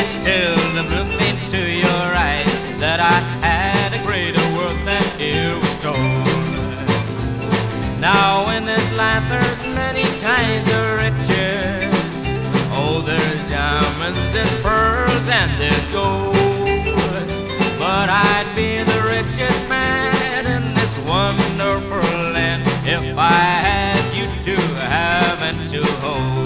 still to look into your eyes that I had a greater world than it was told. Now in this life there's many kinds of riches. Oh, there's diamonds and pearls and there's gold. But I'd be the richest man in this wonderful land if I had you to have and to hold.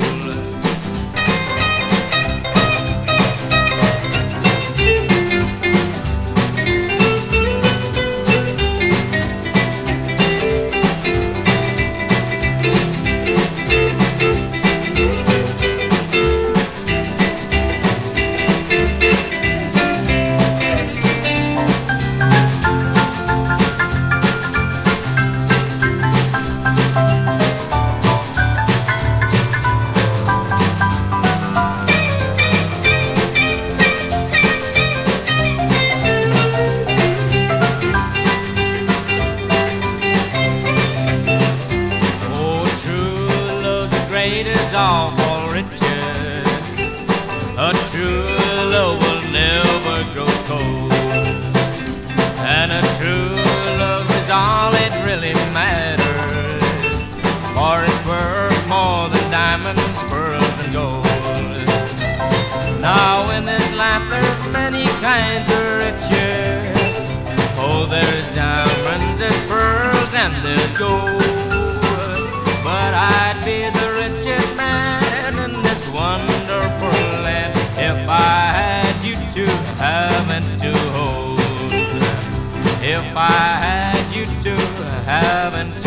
Is all for riches. A true love will never grow cold, and a true love is all it really matters, for it's worth more than diamonds, pearls, and gold. Now in this life there's many kinds of riches. Oh, there's diamonds and pearls and there's gold. But I'd be the richest man in this wonderful land if I had you to have and to hold. If I had you to have and to